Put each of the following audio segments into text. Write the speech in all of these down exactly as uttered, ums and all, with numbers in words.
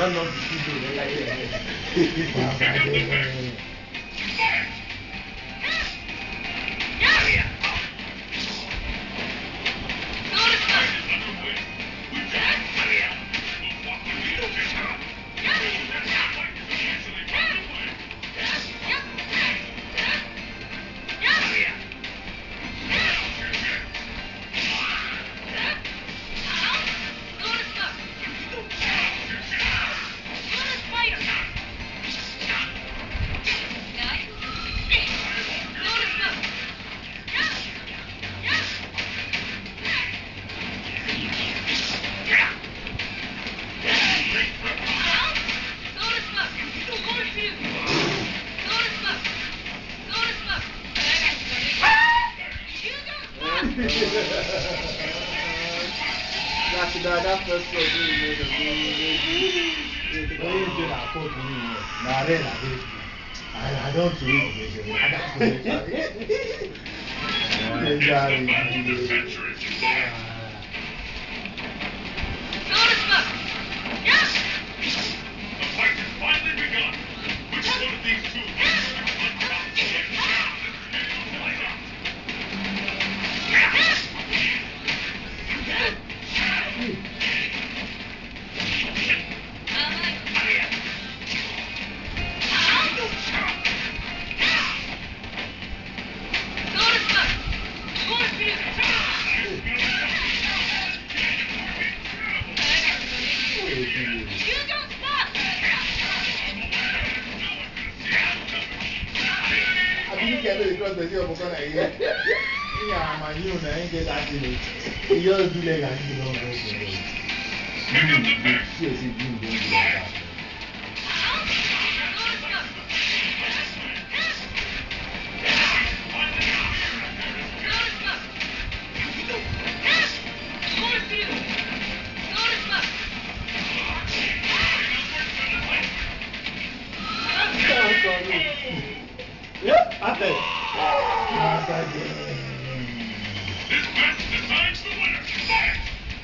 don't know the people like that. That's that, that first one you made a good. When you did that for me, now then I don't do it. I don't do it. The fight has finally begun. Which one of these two? Because the job of a year. Yeah, my new name get actually. You're the leg, I don't know. Yes, you don't do that. Yep, I think. This match decides the winner. Fight!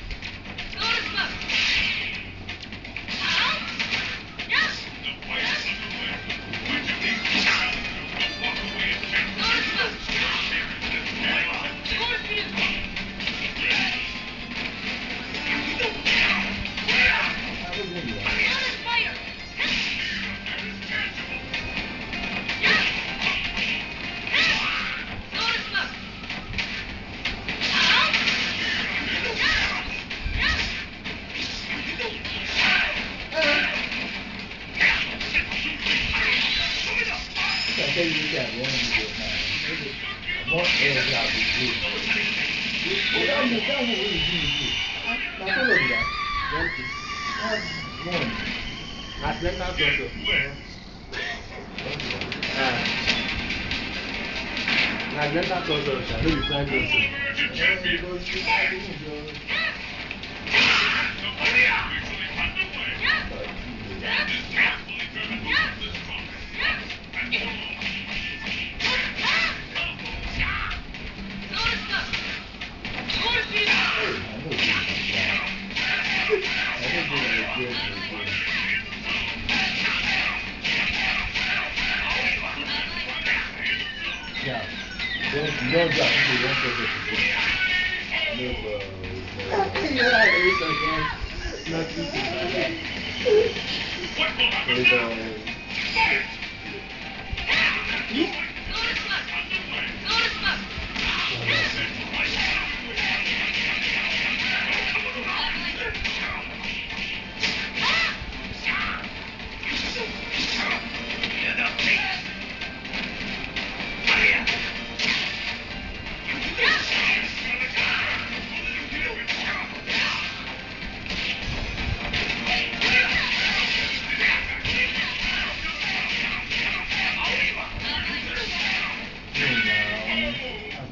The fight is underway. Which of these two challengers will walk away as champion?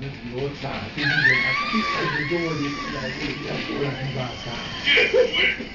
Time. I keep doing it like, like, like, like, like, like, like,